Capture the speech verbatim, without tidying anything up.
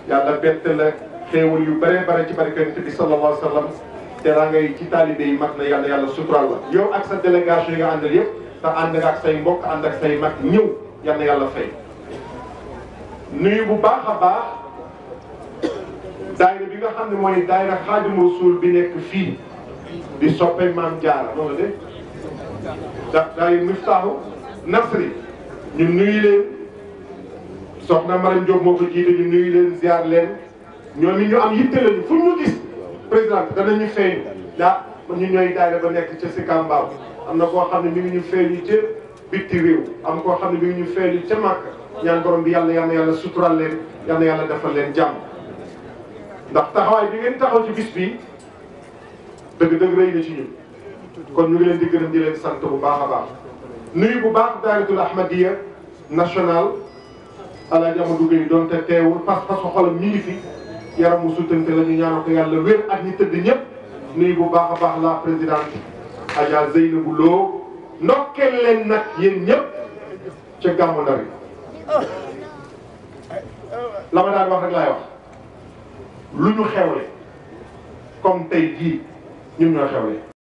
yàlla bett la xéewal yu bare bare ci barkante bi sallallahu alayhi wa sallam teraanga yi ci taalibe yi mat na yàlla yàlla sutural la yow ak sa délégation yi nga àndal yëpp te ànd nga ak say mbokk ànd ak say mag ñëw yàlla yàlla fay nuyu bu baax a baax daayira bi nga xam ne mooy daayira Xaadimu Rasuul bi nekk fii di soppe Maam Jaara noonu de da daayira Miftaahu Nasri ñu nuyu leen soxna Maram Diop moo ko jiite ñu nuyu leen ziar leen ñoom it ñu am yitte lañu fu ñu gis président danañu feeñ daa ñu ñooy daayira ba nekk ca Sicap Mbao am na koo xam ne mi ngi ñu feeñu ca bitti réew am koo xam ne mi ngi ñu feeñu ca Màkka ñaan borom bi yàlla yàlla yàlla sutural leen yàlla yàlla defal leen jàmm ndax taxawaay bi ngeen taxaw ci bis bi dëgg-dëgg rëy na ci ñun kon ñu ngi leen di gërëm di leen sant bu baax a baax nuyu bu baax daayiratul Ahmadiyya national Alaaji Amadou Gueye doon te teewul pas-pasu xolam ñu ngi fi yaram mu sutante la ñu ñaanal ko yàlla wér ak ñi tëdd ñëpp nuyu bu baax a baax la présidente Adja Zeynabou Lo ndokkeel leen nag yéen ñëpp ca gàmmu Ndar yi la ma daan wax rek laay wax lu ñu xewle comme tey jii ñun ñoo xewle